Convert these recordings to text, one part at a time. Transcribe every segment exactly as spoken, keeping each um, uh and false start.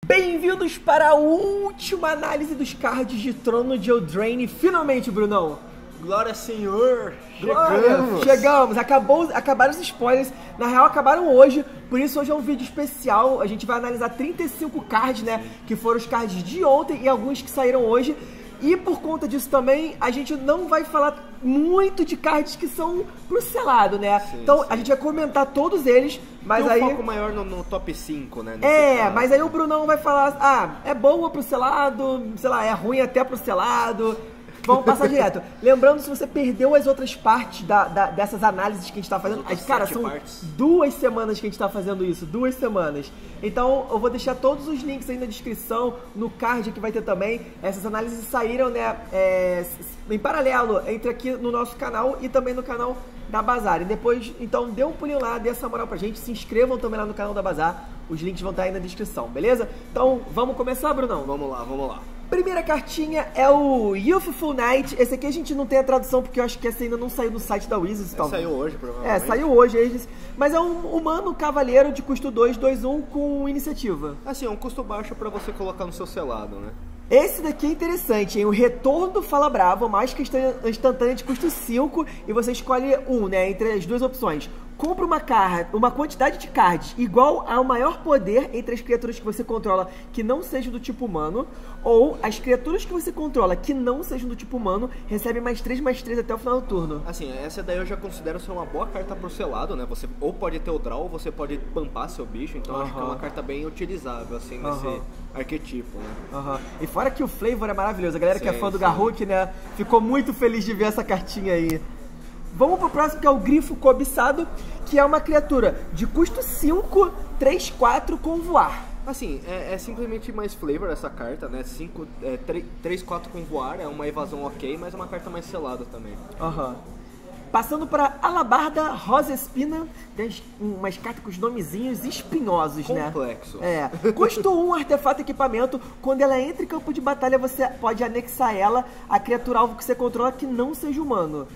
Bem-vindos para a última análise dos cards de Trono de Eldraine. Finalmente, Brunão. Glória, Senhor. Glória. Chegamos. Chegamos. Acabou, acabaram os spoilers. Na real, acabaram hoje. Por isso, hoje é um vídeo especial. A gente vai analisar trinta e cinco cards, né? Que foram os cards de ontem e alguns que saíram hoje. E por conta disso também, a gente não vai falar muito de cards que são pro selado, né? Sim, então, sim. A gente vai comentar todos eles, mas Tem um aí... foco maior no, no top cinco, né? É, caso. Mas aí o Brunão vai falar, ah, é boa pro selado, sei lá, é ruim até pro selado... Vamos passar direto. Lembrando, se você perdeu as outras partes da, da, dessas análises que a gente tá fazendo, as, cara, são partes. duas semanas que a gente tá fazendo isso, duas semanas. Então, eu vou deixar todos os links aí na descrição, no card que vai ter também. Essas análises saíram, né, é, em paralelo, entre aqui no nosso canal e também no canal da Bazar. E depois, então, dê um pulinho lá, dê essa moral pra gente, se inscrevam também lá no canal da Bazar. Os links vão estar aí na descrição, beleza? Então, vamos começar, Brunão? Vamos lá, vamos lá. Primeira cartinha é o Youthful Knight. Esse aqui a gente não tem a tradução porque eu acho que essa ainda não saiu no site da Wizards. É, saiu hoje, provavelmente. É, saiu hoje. Mas é um humano cavaleiro de custo dois, dois, um com iniciativa. Assim, é um custo baixo pra você colocar no seu selado, né? Esse daqui é interessante, hein? O Retorno do Fala Bravo, mágica instantânea de custo cinco. E você escolhe um, né? Entre as duas opções. Compra uma, car uma quantidade de cards igual ao maior poder entre as criaturas que você controla que não sejam do tipo humano, ou as criaturas que você controla que não sejam do tipo humano recebem mais três, mais três até o final do turno. Assim, essa daí eu já considero ser uma boa carta pro selado, né? Você ou pode ter o draw, ou você pode pampar seu bicho, então uh-huh. acho que é uma carta bem utilizável, assim, nesse uh-huh. arquetipo, né? Uh-huh. E fora que o flavor é maravilhoso, a galera sim, que é fã do sim. Garruk, né, ficou muito feliz de ver essa cartinha aí. Vamos pro próximo, que é o Grifo Cobiçado, que é uma criatura de custo cinco, três, quatro com voar. Assim, é, é simplesmente mais flavor essa carta, né? cinco, é, três, quatro com voar, é uma evasão ok, mas é uma carta mais selada também. Aham. Uhum. Passando para Alabarda Rosa Espina, tem umas cartas com os nomezinhos espinhosos, né? Complexos. É. Custo um, artefato equipamento. Quando ela entra em campo de batalha, você pode anexar ela a criatura alvo que você controla que não seja humano.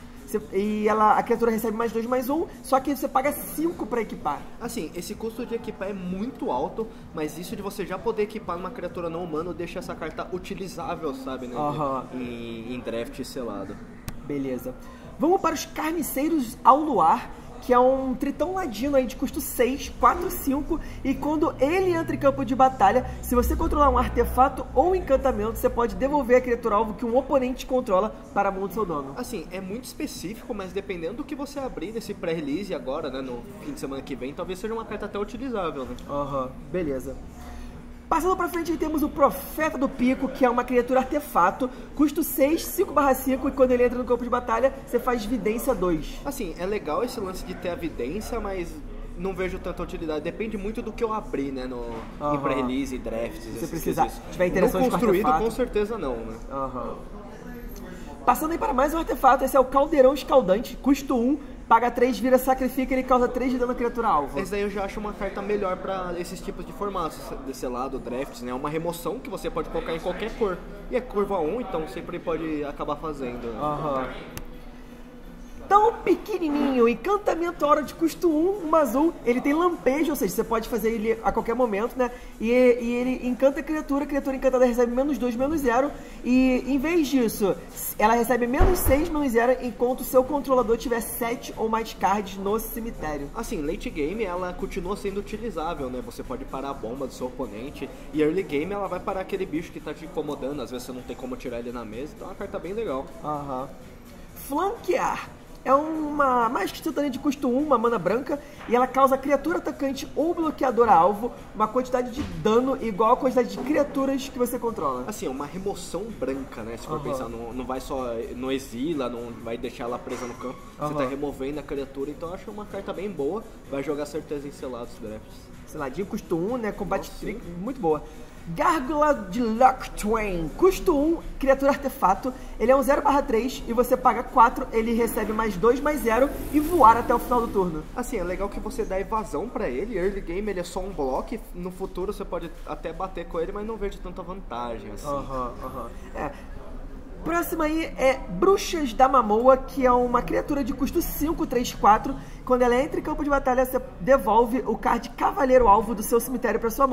E ela, a criatura recebe mais dois, mais um, só que você paga cinco pra equipar. Assim, esse custo de equipar é muito alto, mas isso de você já poder equipar numa criatura não humana deixa essa carta utilizável, sabe, né? Uhum. Em, em draft selado. Beleza. Vamos para os Carniceiros ao Luar, que é um tritão ladino aí de custo seis, quatro, cinco, e quando ele entra em campo de batalha, se você controlar um artefato ou encantamento, você pode devolver a criatura alvo que um oponente controla para a mão do seu dono. Assim, é muito específico, mas dependendo do que você abrir nesse pré-release agora, né, no fim de semana que vem, talvez seja uma carta até utilizável, né? Aham, uhum, beleza. Passando pra frente, aí temos o Profeta do Pico, que é uma criatura artefato, custo seis, cinco barra cinco, e quando ele entra no campo de batalha, você faz vidência dois. Assim, é legal esse lance de ter a vidência, mas não vejo tanta utilidade. Depende muito do que eu abrir, né, no, uhum. em pré-release, drafts, se precisar, tiver interessante no construído, com certeza não, né? Uhum. Passando aí para mais um artefato, esse é o Caldeirão Escaldante, custo um, paga três, vira, sacrifica, ele causa três de dano à criatura alvo. Esse daí eu já acho uma carta melhor pra esses tipos de formatos, desse lado, drafts, né? Uma remoção que você pode colocar em qualquer cor. E é curva um, então sempre pode acabar fazendo. Aham. Uhum. Tão pequenininho, encantamento hora de custo um, um azul, ele tem lampejo, ou seja, você pode fazer ele a qualquer momento, né? E, e ele encanta a criatura, a criatura encantada recebe menos dois, menos zero, e em vez disso, ela recebe menos seis, menos zero, enquanto o seu controlador tiver sete ou mais cards no cemitério. Assim, late game ela continua sendo utilizável, né? Você pode parar a bomba do seu oponente, e early game ela vai parar aquele bicho que tá te incomodando, às vezes você não tem como tirar ele na mesa, então é uma carta bem legal. Aham. Uhum. Flanquear. É uma mágica instantânea de custo um, uma mana branca, e ela causa criatura atacante ou bloqueadora alvo uma quantidade de dano igual à quantidade de criaturas que você controla. Assim, é uma remoção branca, né? Se for uhum. pensar, não, não vai só, não exila, não vai deixar ela presa no campo. Uhum. Você tá removendo a criatura, então eu acho uma carta bem boa. Vai jogar certeza em selados drafts. Seladinho, custo um, né? Combate trick, muito boa. Gárgula de Locthwain, custo um, criatura artefato, ele é um zero barra três e você paga quatro, ele recebe mais dois, mais zero e voar até o final do turno. Assim, é legal que você dá evasão pra ele, early game ele é só um bloco, no futuro você pode até bater com ele, mas não vejo tanta vantagem assim. Aham, uhum, aham. Uhum. É. Próxima aí é Bruxas da Mamoa, que é uma criatura de custo cinco, três, quatro. Quando ela entra em campo de batalha, você devolve o card Cavaleiro Alvo do seu cemitério para sua mão.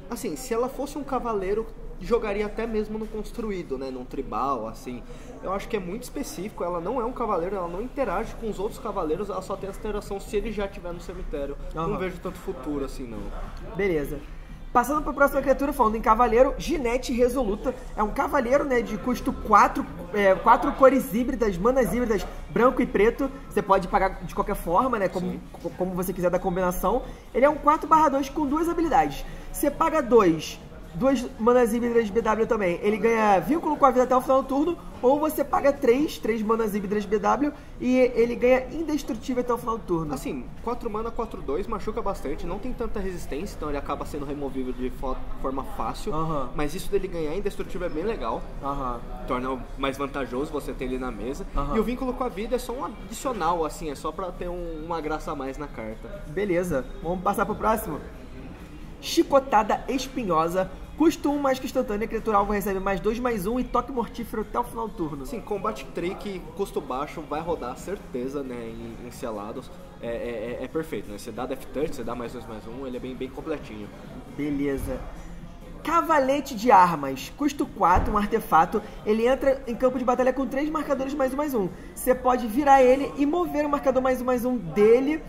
Assim, se ela fosse um cavaleiro, jogaria até mesmo no construído, né? Num tribal, assim. Eu acho que é muito específico, ela não é um cavaleiro, ela não interage com os outros cavaleiros, ela só tem essa interação se ele já estiver no cemitério. Uhum. Não vejo tanto futuro assim, não. Beleza. Passando para a próxima criatura, falando em cavaleiro, Ginete Resoluta. É um cavaleiro, né, de custo quatro, é, quatro cores híbridas, manas híbridas, branco e preto. Você pode pagar de qualquer forma, né, como, como você quiser da combinação. Ele é um quatro barra dois com duas habilidades. Você paga dois, duas manas híbridas de B W também. Ele ganha vínculo com a vida até o final do turno. Ou você paga três, três manas híbridas de B W e ele ganha indestrutível até o final do turno. Assim, quatro mana, quatro dois, machuca bastante, não tem tanta resistência, então ele acaba sendo removível de forma fácil. Uhum. Mas isso dele ganhar indestrutível é bem legal. Uhum. Torna mais vantajoso você ter ele na mesa. Uhum. E o vínculo com a vida é só um adicional, assim, é só pra ter um, uma graça a mais na carta. Beleza, vamos passar pro próximo. Chicotada Espinhosa. Custo um mais que instantânea, criatura alvo recebe mais dois, mais um e toque mortífero até o final do turno. Sim, combate trick, custo baixo, vai rodar certeza, né, em, em selados. É, é, é perfeito, né? Você dá Death Touch, você dá mais dois, mais um, ele é bem, bem completinho. Beleza. Cavalete de Armas, custo quatro, um artefato. Ele entra em campo de batalha com três marcadores mais um, mais um. Você pode virar ele e mover o marcador mais um, mais um dele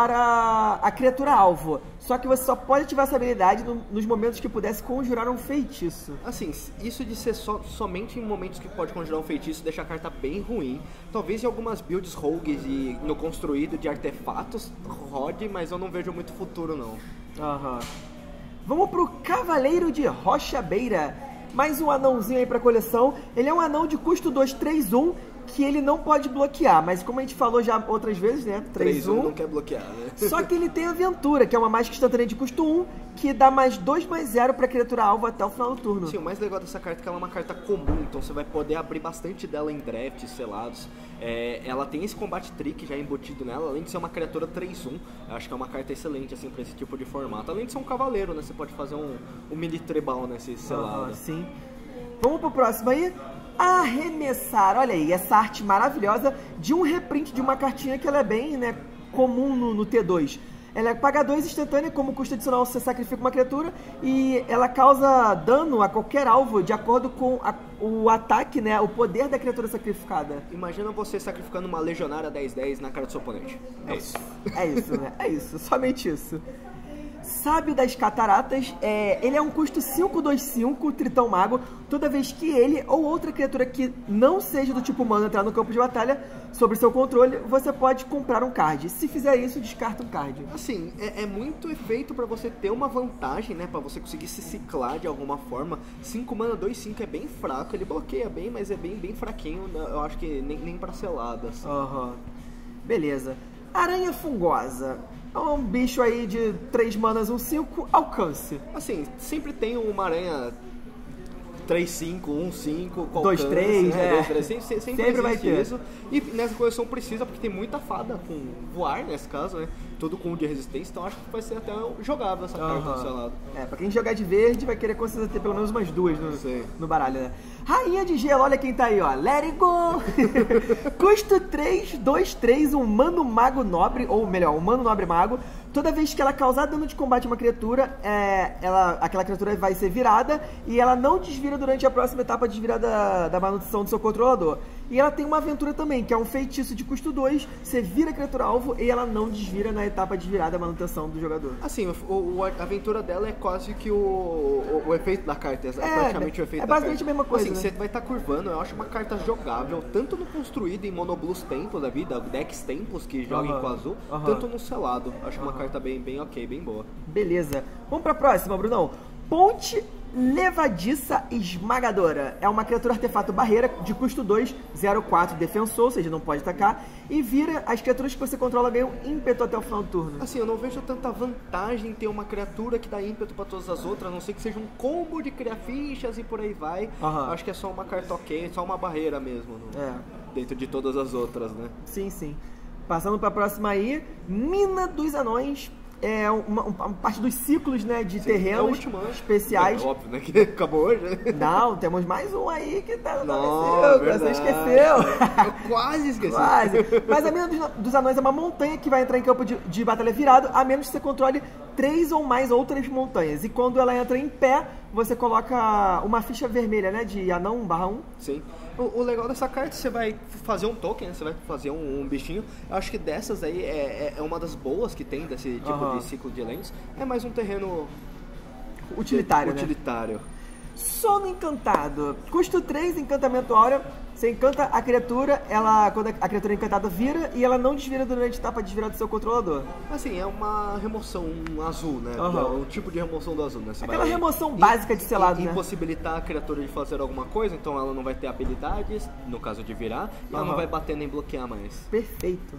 para a criatura alvo. Só que você só pode ativar essa habilidade no, nos momentos que pudesse conjurar um feitiço. Assim, isso de ser so, somente em momentos que pode conjurar um feitiço deixa a carta bem ruim. Talvez em algumas builds rogues e no construído de artefatos rode, mas eu não vejo muito futuro não. Aham. Vamos pro Cavaleiro de Rocha Beira. Mais um anãozinho aí pra coleção. Ele é um anão de custo dois, três, um, que ele não pode bloquear. Mas como a gente falou já outras vezes, né? três, um não quer bloquear, né? Só que ele tem Aventura, que é uma mágica instantânea de custo um, que dá mais dois, mais zero pra criatura alvo até o final do turno. Sim, o mais legal dessa carta é que ela é uma carta comum, então você vai poder abrir bastante dela em drafts, selados. É, ela tem esse combate trick já embutido nela, além de ser uma criatura três um. Eu acho que é uma carta excelente, assim, pra esse tipo de formato. Além de ser um cavaleiro, né? Você pode fazer um, um mini tribal nesse selado. Ah, sim. Vamos pro próximo aí. Arremessar. Olha aí, essa arte maravilhosa de um reprint de uma cartinha que ela é bem, né, comum no, no T dois. Ela é paga dois instantânea, como custo adicional você sacrifica uma criatura e ela causa dano a qualquer alvo de acordo com a, o ataque, né, o poder da criatura sacrificada. Imagina você sacrificando uma legionária dez dez na cara do seu oponente. É isso. É isso, né? É isso, somente isso. Sábio das Cataratas, é, ele é um custo cinco, dois, cinco, Tritão Mago. Toda vez que ele ou outra criatura que não seja do tipo humano entrar no campo de batalha, sob seu controle, você pode comprar um card. Se fizer isso, descarta um card. Assim, é, é muito efeito pra você ter uma vantagem, né? Pra você conseguir se ciclar de alguma forma. cinco mana, dois, cinco é bem fraco. Ele bloqueia bem, mas é bem, bem fraquinho. Eu acho que nem, nem pra seladas. Aham. Uhum. Beleza. Aranha Fungosa. É um bicho aí de três manas, um cinco, alcance. Assim, sempre tem uma aranha três cinco, um cinco, dois três, né? é. dois três, sempre, sempre, sempre vai ter isso. E nessa coleção precisa, porque tem muita fada com voar nesse caso, né? Tudo com um de resistência, então acho que vai ser até jogável essa carta uhum. do seu lado. É, pra quem jogar de verde vai querer com certeza ter pelo menos umas duas no, no baralho, né? Rainha de Gelo, olha quem tá aí, ó. Let it go! Custo três, dois, três, um Mano Mago Nobre, ou melhor, um Mano Nobre Mago. Toda vez que ela causar dano de combate a uma criatura, é, ela, aquela criatura vai ser virada e ela não desvira durante a próxima etapa de desvirada da, da manutenção do seu controlador. E ela tem uma aventura também, que é um feitiço de custo dois, você vira a criatura alvo e ela não desvira na etapa de virada da manutenção do jogador. Assim, o, o, a aventura dela é quase que o, o, o efeito da carta, é, é praticamente o efeito é da carta. É basicamente a mesma coisa, assim, né? Você vai estar tá curvando, eu acho uma carta jogável, tanto no construído em Monoblues Tempos da vida, Dex Tempos, que joga uhum. com azul, uhum. tanto no selado. Acho uhum. uma carta bem, bem ok, bem boa. Beleza. Vamos pra próxima, Brunão. Ponte Levadiça Esmagadora. É uma criatura artefato barreira de custo dois, zero, quatro, defensor, ou seja, não pode atacar. E vira, as criaturas que você controla ganham ímpeto até o final do turno. Assim, eu não vejo tanta vantagem em ter uma criatura que dá ímpeto pra todas as outras, a não ser que seja um combo de criar fichas e por aí vai. Uhum. Acho que é só uma carta ok, só uma barreira mesmo. No, é. Dentro de todas as outras, né? Sim, sim. Passando pra próxima aí, Mina dos Anões. é uma, uma parte dos ciclos, né, de Sim, terrenos é o último, né? especiais. É óbvio, né, que acabou hoje, né? Não, temos mais um aí que tá, Não, apareceu, verdade. você esqueceu. Eu quase esqueci. Quase. Mas a mina dos, dos anões é uma montanha que vai entrar em campo de, de batalha virado, a menos que você controle três ou mais outras montanhas. E quando ela entra em pé, você coloca uma ficha vermelha, né, de anão barra um. Sim. O, o legal dessa carta, você vai fazer um token, né? Você vai fazer um, um bichinho. Eu acho que dessas aí é, é, é uma das boas que tem desse tipo Uhum. de ciclo de lendas. É mais um terreno Utilitário, né? utilitário. Sono Encantado. Custo três, encantamento áurea. Você encanta a criatura, ela, quando a criatura encantada vira, e ela não desvira durante a etapa de desvirar do seu controlador. Assim, é uma remoção azul, né? Uhum. É um tipo de remoção do azul, né? Você Aquela vai remoção básica de selado, im- né? impossibilitar a criatura de fazer alguma coisa, então ela não vai ter habilidades, no caso de virar, e ela Uhum. não vai bater nem bloquear mais. Perfeito.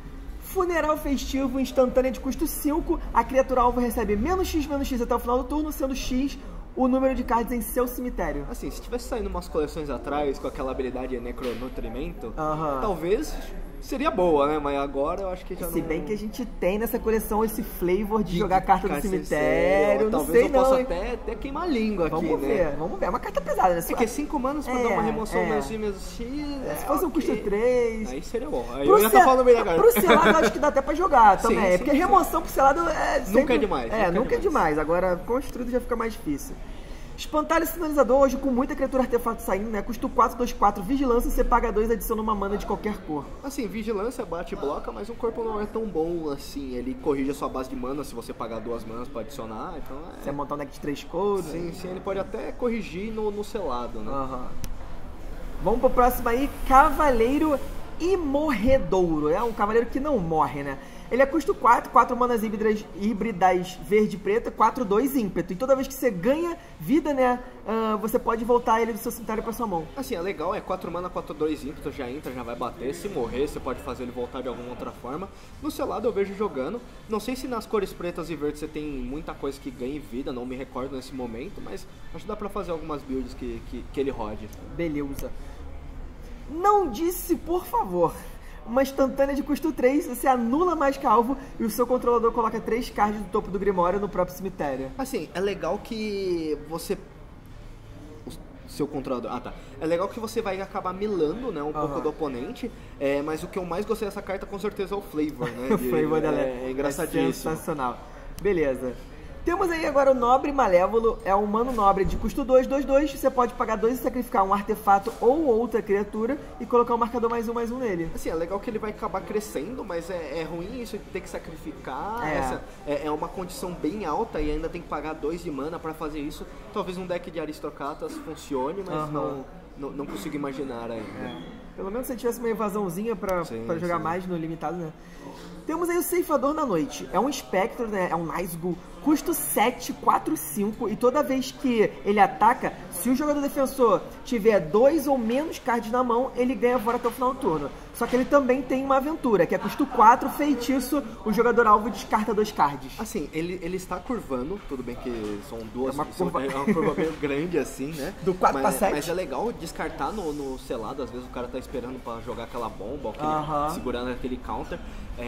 Funeral Festivo, instantânea de custo cinco. A criatura alvo recebe menos X, menos X até o final do turno, sendo X o número de cards em seu cemitério. Assim, se tivesse saindo umas coleções atrás com aquela habilidade de necronutrimento, Aham. talvez seria boa, né? Mas agora eu acho que já Se não... bem que a gente tem nessa coleção esse flavor de jogar carta do Ficar cemitério, sincero, não talvez sei eu não, possa hein? até, até queimar a língua aqui, Vamos né? ver, vamos ver. É uma carta pesada, né? É que cinco manas pra É, dar uma remoção é. menos X, menos X... É, é, se fosse um ok. custo três. Aí seria bom. Aí Pro eu ia sel- estar falando bem da carta. Pro selado eu acho que dá até pra jogar Sim, também. sim, porque sim. remoção pro selado é sempre... Nunca é demais, É, nunca é nunca é demais. demais. Agora, construído já fica mais difícil. Espantalho Sinalizador, hoje com muita criatura artefato saindo, né? Custo quatro, dois, quatro, vigilância, você paga dois, adiciona uma mana de qualquer cor. Assim, vigilância bate e bloca, mas o corpo não é tão bom assim. Ele corrige a sua base de mana se você pagar duas manas pra adicionar, então é... Você montar um deck de três cores. Sim, sim, ele pode até corrigir no, no selado, né? Aham. Vamos pro próximo aí, Cavaleiro Imorredouro. É um cavaleiro que não morre, né? Ele é custo quatro, quatro manas híbridas, híbridas verde e preta, quatro, dois ímpeto. E toda vez que você ganha vida, né, uh, você pode voltar ele do seu cemitério pra sua mão. Assim, é legal, é quatro mana, quatro, dois ímpeto, já entra, já vai bater. Se morrer, você pode fazer ele voltar de alguma outra forma. No selado eu vejo jogando. Não sei se nas cores pretas e verdes você tem muita coisa que ganhe vida, não me recordo nesse momento, mas acho que dá pra fazer algumas builds que, que, que ele rode. Beleza. Não disse, por favor. Uma instantânea de custo três, você anula mais que alvo e o seu controlador coloca três cards do topo do Grimório no próprio cemitério. Assim, é legal que você... o seu controlador... Ah, tá. É legal que você vai acabar milando, né, um pouco Aham. do oponente, é, mas o que eu mais gostei dessa carta com certeza é o flavor, né? O de- flavor dela é, é engraçadíssimo. sensacional. Beleza. Temos aí agora o Nobre Malévolo, é um humano nobre de custo dois, dois, dois. Você pode pagar dois e sacrificar um artefato ou outra criatura e colocar um marcador mais um, mais um nele. Assim, é legal que ele vai acabar crescendo, mas é, é ruim isso de ter que sacrificar. É. Essa é, é uma condição bem alta e ainda tem que pagar dois de mana pra fazer isso. Talvez um deck de aristocratas funcione, mas Aham. não, não, não consigo imaginar ainda. Pelo menos se tivesse uma evasãozinha pra, Sim, pra jogar sim. mais no limitado, né? Temos aí o Ceifador na Noite. É um espectro, né? É um Nazgûl. Custo sete, quatro, cinco. E toda vez que ele ataca, se o jogador defensor tiver dois ou menos cards na mão, ele ganha fora até o final do turno. Só que ele também tem uma aventura, que é custo quatro, feitiço, o jogador alvo descarta dois cards. Assim, ele, ele está curvando, tudo bem que são duas... É uma são- curva- é uma curva meio grande assim, né? Do quatro mas, pra sete. Mas é legal descartar no, no selado, às vezes o cara tá esperando pra jogar aquela bomba, aquele, Aham. segurando aquele counter.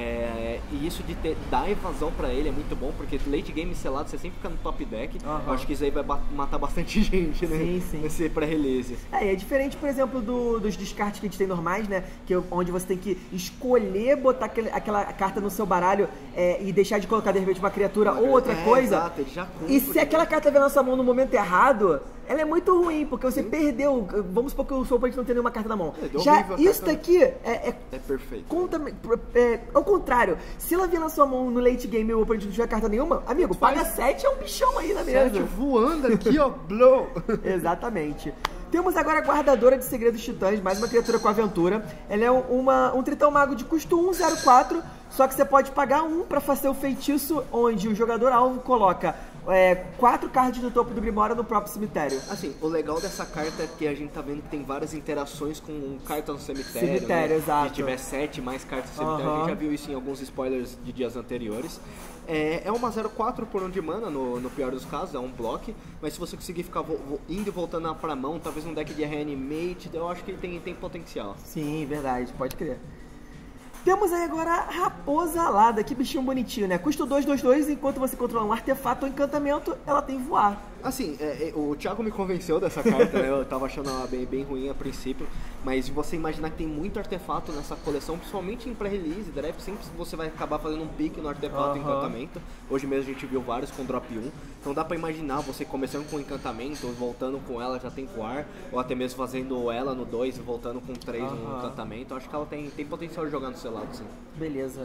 É, e isso de ter, dar evasão pra ele é muito bom, porque late game selado você sempre fica no top deck. Aham. Eu acho que isso aí vai ba- matar bastante gente, né? Sim, sim. Nesse pré-release. É, e é diferente, por exemplo, do- dos descartes que a gente tem normais, né? Que é onde você tem que escolher botar aquele- aquela carta no seu baralho é, e deixar de colocar, de repente, uma criatura ou outra É, coisa. Exato, ele já cumpre. E se aquela carta vier na sua mão no momento errado, ela é muito ruim, porque você perdeu. Vamos supor que o seu oponente não tem nenhuma carta na mão. É, deu Já horrível a isso carta. daqui é, é É perfeito. conta, é, ao contrário, se ela vier na sua mão no late game e o oponente não tiver carta nenhuma, amigo, paga sete, é um bichão aí na mesa. Sete voando aqui, ó, blow. Exatamente. Temos agora a Guardadora de Segredos Titãs, mais uma criatura com aventura. Ela é um, uma, um tritão mago de custo um, zero, quatro, só que você pode pagar um para fazer o feitiço, onde o jogador alvo coloca é, quatro cards do topo do Grimório no próprio cemitério. Assim, o legal dessa carta é que a gente tá vendo que tem várias interações com cartas no cemitério. Cemitério, né? exato. Se tiver sete mais cartas no cemitério, a Aham. gente já viu isso em alguns spoilers de dias anteriores. É, é uma zero quatro por um de mana, no, no pior dos casos, é um block, mas se você conseguir ficar vo- vo- indo e voltando pra mão, talvez um deck de reanimate, eu acho que ele tem, tem potencial. Sim, verdade, pode crer. Temos aí agora a Raposa Alada, que bichinho bonitinho, né? Custa dois, dois, dois, enquanto você controla um artefato ou encantamento, ela tem voar. Assim, é, é, o Thiago me convenceu dessa carta, né? Eu tava achando ela bem, bem ruim a princípio, mas você imaginar que tem muito artefato nessa coleção, principalmente em pré-release, draft, sempre você vai acabar fazendo um pique no artefato e uhum. encantamento. Hoje mesmo a gente viu vários com drop um, então dá pra imaginar você começando com encantamento, voltando com ela já tem voar, ou até mesmo fazendo ela no dois e voltando com três uhum. no encantamento. Eu acho que ela tem, tem potencial de jogar no selado, sim. Beleza.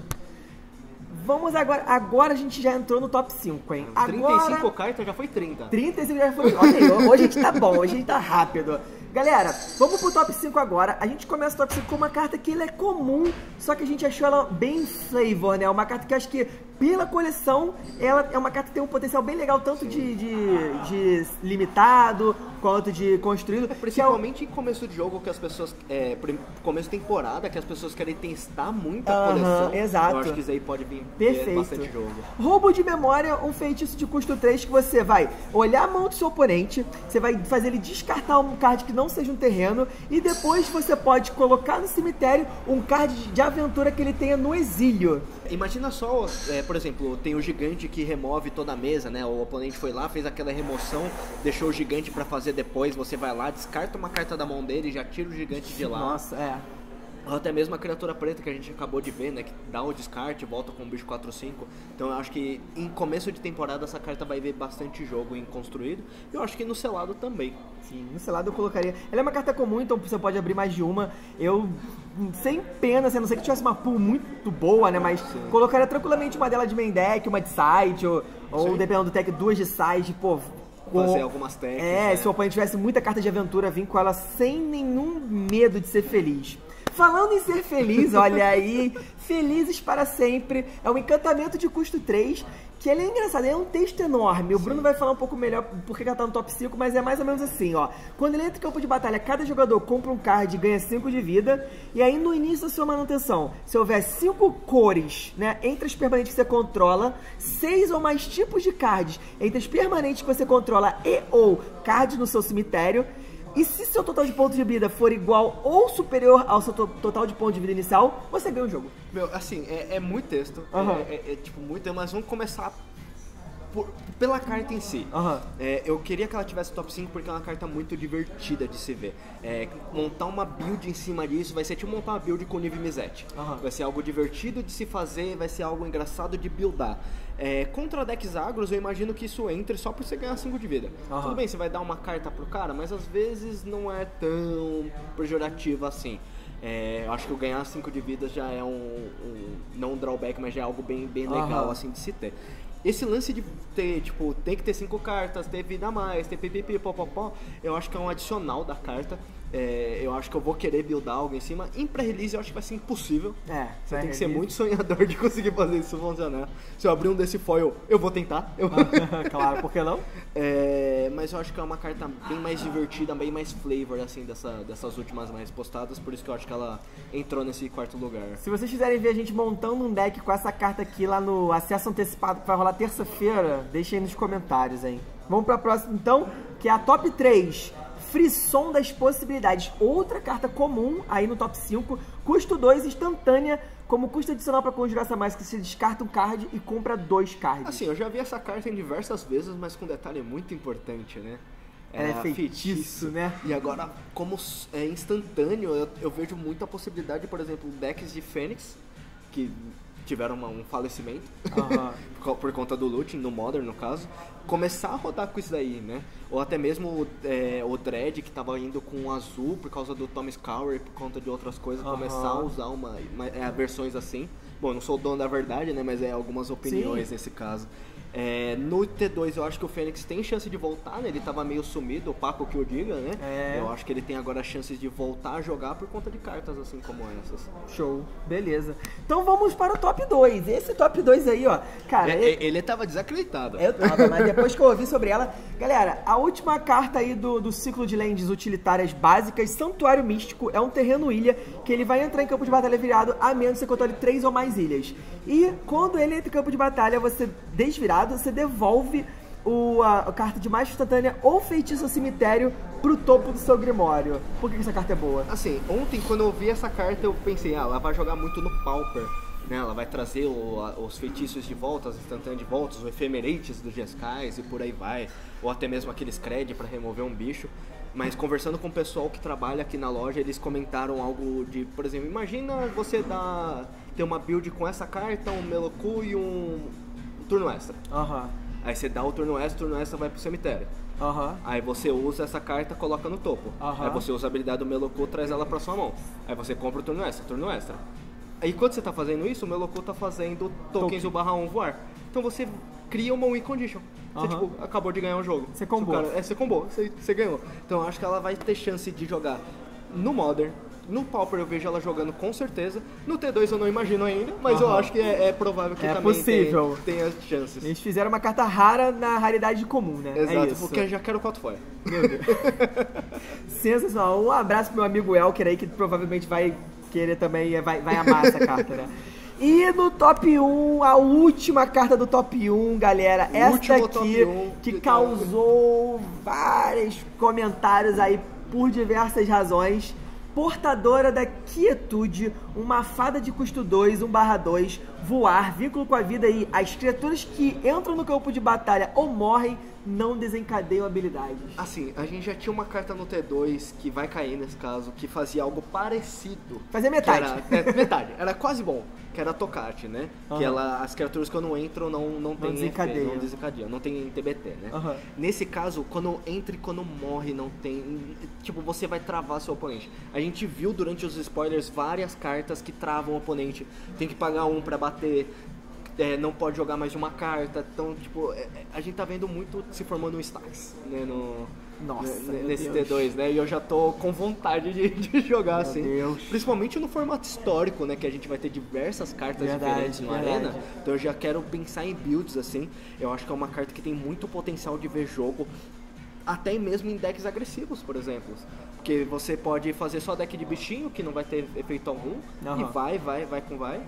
Vamos agora, agora a gente já entrou no top cinco, hein? Agora, trinta e cinco cartas já foi trinta. trinta e cinco já foi. Ok, hoje a gente tá bom, hoje a gente tá rápido. Galera, vamos pro top cinco agora. A gente começa o top cinco com uma carta que ela é comum, só que a gente achou ela bem flavor, né? Uma carta que acho que, pela coleção, ela é uma carta que tem um potencial bem legal, tanto de, de, de limitado, quanto de construído. É, principalmente é o... em começo de jogo, que as pessoas... É, começo de temporada, que as pessoas querem testar muito a uh-huh, coleção. Exato. Eu acho que isso aí pode vir Perfeito. bastante jogo. Roubo de memória, um feitiço de custo três que você vai olhar a mão do seu oponente, você vai fazer ele descartar um card que não seja um terreno, e depois você pode colocar no cemitério um card de aventura que ele tenha no exílio. Imagina só, é, por exemplo, tem o gigante que remove toda a mesa, né? O oponente foi lá, fez aquela remoção, deixou o gigante pra fazer depois, você vai lá, descarta uma carta da mão dele e já tira o gigante de lá. Nossa, é. Ou até mesmo a criatura preta que a gente acabou de ver, né? Que dá o descarte, volta com o bicho quatro cinco. Então eu acho que em começo de temporada essa carta vai ver bastante jogo em construído. E eu acho que no selado também. Sim, no selado eu colocaria. Ela é uma carta comum, então você pode abrir mais de uma. Eu, sem pena, assim, a não ser que tivesse uma pool muito boa, né? Mas Sim. colocaria tranquilamente uma dela de main deck, uma de side, ou, ou dependendo do deck, duas de side, pô. Fazer com... algumas técnicas. É, né? Se o oponente tivesse muita carta de aventura, vir com ela sem nenhum medo de ser feliz. Falando em ser feliz, olha aí, Felizes para Sempre, é um encantamento de custo três, que ele é engraçado, é um texto enorme, o Bruno vai falar um pouco melhor porque ela tá no top cinco, mas é mais ou menos assim, ó. Quando ele entra em campo de batalha, cada jogador compra um card e ganha cinco de vida, e aí no início da sua manutenção, se houver cinco cores, né, entre as permanentes que você controla, seis ou mais tipos de cards entre as permanentes que você controla e ou cards no seu cemitério, e se seu total de pontos de vida for igual ou superior ao seu to total de pontos de vida inicial, você ganha o jogo. Meu, assim, é, é muito texto, uhum. é, é, é tipo muito, mas vamos começar por, pela carta em si. Uhum. É, eu queria que ela tivesse top cinco porque é uma carta muito divertida de se ver. É, montar uma build em cima disso vai ser tipo montar uma build com Niv Mizzet. Uhum. Vai ser algo divertido de se fazer, vai ser algo engraçado de buildar. É, contra decks agros, eu imagino que isso entre só por você ganhar cinco de vida. Uhum. Tudo bem, você vai dar uma carta pro cara, mas às vezes não é tão pejorativa assim. É, eu acho que o ganhar cinco de vida já é um, um não um drawback, mas já é algo bem, bem legal uhum. assim de se ter. Esse lance de ter, tipo, tem que ter cinco cartas, ter vida a mais, ter pipipi, popopó, eu acho que é um adicional da carta. É, eu acho que eu vou querer buildar algo em cima. Em pré-release eu acho que vai ser impossível. É, você tem que ser muito sonhador de conseguir fazer isso funcionar. Se eu abrir um desse foil, eu vou tentar. Eu... claro, por que não? É, mas eu acho que é uma carta bem mais divertida, bem mais flavor, assim, dessa, dessas últimas mais postadas. Por isso que eu acho que ela entrou nesse quarto lugar. Se vocês quiserem ver a gente montando um deck com essa carta aqui lá no acesso antecipado que vai rolar terça-feira, deixem aí nos comentários, hein? Vamos pra próxima então, que é a top três. Frisson das Possibilidades, outra carta comum aí no top cinco, custo dois, instantânea, como custo adicional para conjurar essa mágica, você descarta um card e compra dois cards. Assim, eu já vi essa carta em diversas vezes, mas com um detalhe muito importante, né? É, é feitiço, feitiço, né? E agora, como é instantâneo, eu, eu vejo muita possibilidade, por exemplo, decks de Fênix, que tiveram uma, um falecimento, uhum. por conta do looting, no Modern no caso, começar a rodar com isso daí, né? Ou até mesmo é, o Dread, que tava indo com azul por causa do Tom Scour, por conta de outras coisas, uhum. começar a usar uma, uma, é, versões assim. Bom, eu não sou o dono da verdade, né? Mas é algumas opiniões Sim. nesse caso. É, no T dois eu acho que o Fênix tem chance de voltar, né? Ele tava meio sumido, o Paco que o diga, né? É. Eu acho que ele tem agora chances de voltar a jogar por conta de cartas assim como essas. Show, beleza. Então vamos para o top dois. Esse top dois aí, ó, cara... É, ele... ele tava desacreditado. Eu tava, mas depois que eu ouvi sobre ela... Galera, a última carta aí do, do ciclo de lands utilitárias básicas, Santuário Místico, é um terreno ilha que ele vai entrar em campo de batalha virado a menos que você controle três ou mais ilhas. E quando ele entra em campo de batalha, você desvirado, você devolve o, a, a carta de mais instantânea ou feitiço cemitério pro topo do seu Grimório. Por que essa carta é boa? Assim, ontem quando eu vi essa carta eu pensei, ah, ela vai jogar muito no Pauper, né? Ela vai trazer o, a, os feitiços de volta, as instantâneas de volta, os efemerites dos Jeskai e por aí vai, ou até mesmo aqueles cred para remover um bicho. Mas conversando com o pessoal que trabalha aqui na loja, eles comentaram algo de, por exemplo, imagina você dar, ter uma build com essa carta, um Meloku e um turno extra. Aham. Uhum. Aí você dá o turno extra, o turno extra vai pro cemitério. Uhum. Aí você usa essa carta, coloca no topo. Uhum. Aí você usa a habilidade do Meloku, traz ela pra sua mão. Aí você compra o turno extra, turno extra. Aí quando você tá fazendo isso, o Meloku tá fazendo tokens um barra um voar. Então você cria uma win condition. Você, uhum. tipo, acabou de ganhar um jogo. Você combou. Cara, é, você combou, você, você ganhou. Então eu acho que ela vai ter chance de jogar no Modern. No Pauper eu vejo ela jogando com certeza. No T dois eu não imagino ainda, mas uhum. eu acho que é, é provável que é também possível. tenha, tenha chances. Eles fizeram uma carta rara na raridade comum, né? Exato, é isso. Porque eu já quero quatro fora. Meu Deus. Sensacional. Um abraço pro meu amigo Elker aí, que provavelmente vai querer também, vai, vai amar essa carta, né? E no top um, a última carta do top um, galera, o esta aqui um, que causou vários comentários aí por diversas razões. Portadora da Quietude, uma fada de custo dois, um barra dois, voar, vínculo com a vida e as criaturas que entram no campo de batalha ou morrem não desencadeiam habilidades. Assim, a gente já tinha uma carta no T dois, que vai cair nesse caso, que fazia algo parecido. Fazia metade. Era, é, metade, era quase bom, que era a Tocate, né? Uhum. Que ela, as criaturas quando entram não, não, não tem desencadeiam. F P, não desencadeiam, não tem T B T, né? Uhum. Nesse caso, quando entra e quando morre não tem... Tipo, você vai travar seu oponente. A gente viu durante os spoilers várias cartas que travam o oponente. Tem que pagar um pra bater... É, não pode jogar mais de uma carta, então, tipo, é, a gente tá vendo muito se formando um stacks, né, no, Nossa, né, nesse Deus. T dois, né, e eu já tô com vontade de, de jogar, meu assim, Deus. Principalmente no formato histórico, né, que a gente vai ter diversas cartas verdade, diferentes no verdade. Arena, então eu já quero pensar em builds, assim, eu acho que é uma carta que tem muito potencial de ver jogo, até mesmo em decks agressivos, por exemplo. Porque você pode fazer só deck de bichinho, que não vai ter efeito algum, uhum. e vai, vai, vai com vai.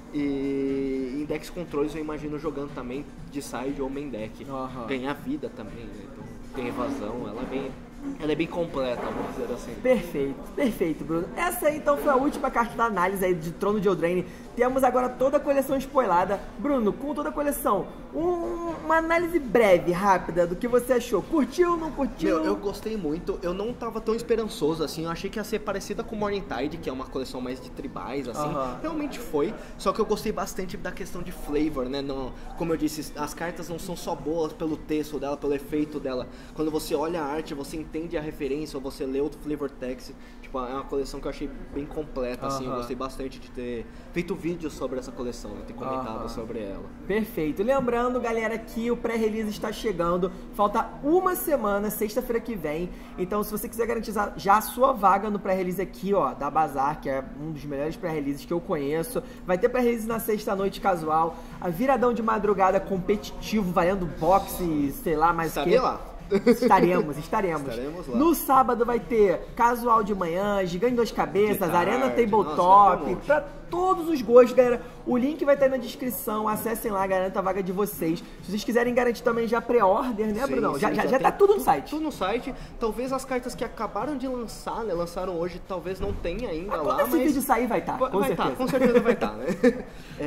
E em decks controles eu imagino jogando também de side ou main deck. Uhum. Ganhar vida também, né? Então tem evasão, ela é bem... Ela é bem completa, vamos dizer assim. Perfeito, perfeito, Bruno. Essa aí então foi a última carta da análise aí de Trono de Eldraine. Temos agora toda a coleção spoilada. Bruno, com toda a coleção, um, uma análise breve, rápida, do que você achou. Curtiu, não curtiu? Meu, eu gostei muito. Eu não tava tão esperançoso, assim. Eu achei que ia ser parecida com Morningtide, que é uma coleção mais de tribais, assim. Uhum. Realmente foi. Só que eu gostei bastante da questão de flavor, né? Não, como eu disse, as cartas não são só boas pelo texto dela, pelo efeito dela. Quando você olha a arte, você entende a referência, ou você lê o flavor text. Tipo, é uma coleção que eu achei bem completa, assim. Uhum. Eu gostei bastante de ter feito vídeos sobre essa coleção, né? Ter comentado uhum. sobre ela. Perfeito. Lembrando, galera, que o pré-release está chegando. Falta uma semana, sexta-feira que vem. Então, se você quiser garantir já a sua vaga no pré-release aqui, ó, da Bazar, que é um dos melhores pré-releases que eu conheço. Vai ter pré-release na sexta-noite casual. A viradão de madrugada competitivo, valendo boxe, sei lá, mais o que. lá. Estaremos, estaremos. Estaremos lá. No sábado vai ter casual de manhã, gigante de duas cabeças, tarde, arena tabletop, nossa, pra todos os gostos, galera. O link vai estar aí na descrição, acessem lá, garanta a vaga de vocês. Se vocês quiserem garantir também já pré-order, né, sim, Brunão? sim, Já, já, já, já tá tudo no site. Tudo no site. Talvez as cartas que acabaram de lançar, né, lançaram hoje, talvez não tenha ainda mas lá, quando esse mas... vídeo sair vai estar, tá, com vai certeza. Tá, com certeza vai estar, tá, né?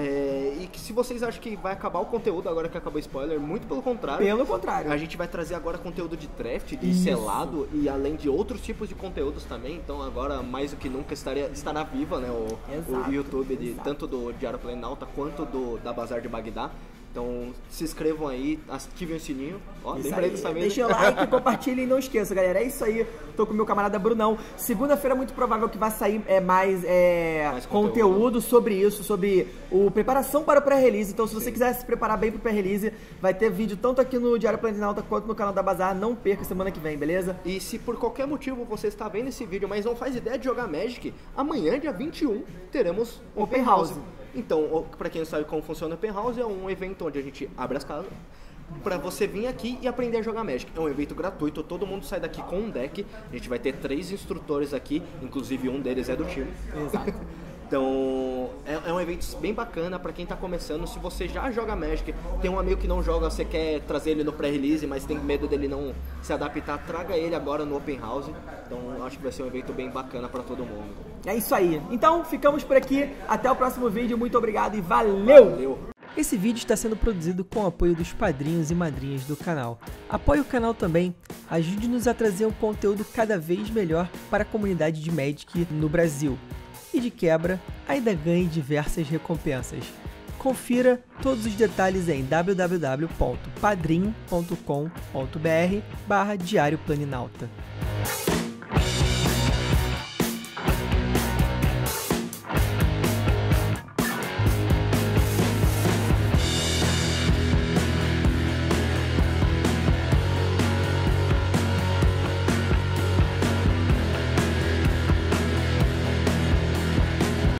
É, e que se vocês acham que vai acabar o conteúdo agora que acabou o spoiler, muito pelo contrário. Pelo contrário. A gente vai trazer agora conteúdo de draft, de Isso. selado, e além de outros tipos de conteúdos também. Então agora, mais do que nunca, estaria, estará viva, né, o, o YouTube, de, tanto do Diário Planalta quanto do, da Bazar de Bagdá. Então se inscrevam aí, ativem o sininho. Ó, lembrei dessa vez. Deixa o like, compartilhem e não esqueça, galera. É isso aí. Tô com o meu camarada Brunão. Segunda-feira é muito provável que vai sair é, mais, é, mais conteúdo. conteúdo sobre isso, sobre o preparação para o pré-release. Então se você Sim. quiser se preparar bem para o pré-release, vai ter vídeo tanto aqui no Diário Planalta quanto no canal da Bazar. Não perca semana que vem, beleza? E se por qualquer motivo você está vendo esse vídeo, mas não faz ideia de jogar Magic, amanhã, dia vinte e um, teremos um Open House. house. Então, pra quem não sabe como funciona o Open House, é um evento onde a gente abre as casas pra você vir aqui e aprender a jogar Magic. É um evento gratuito, todo mundo sai daqui com um deck. A gente vai ter três instrutores aqui, inclusive um deles é do time. Exato. Então, é, é um evento bem bacana pra quem tá começando. Se você já joga Magic, tem um amigo que não joga, você quer trazer ele no pré-release, mas tem medo dele não se adaptar, traga ele agora no Open House. Então, acho que vai ser um evento bem bacana pra todo mundo. É isso aí. Então, ficamos por aqui. Até o próximo vídeo. Muito obrigado e valeu! Valeu! Esse vídeo está sendo produzido com o apoio dos padrinhos e madrinhas do canal. Apoie o canal também, ajude-nos a trazer um conteúdo cada vez melhor para a comunidade de Magic no Brasil. E de quebra, ainda ganhe diversas recompensas. Confira todos os detalhes em w w w ponto padrim ponto com ponto b r barra Diário Planinauta.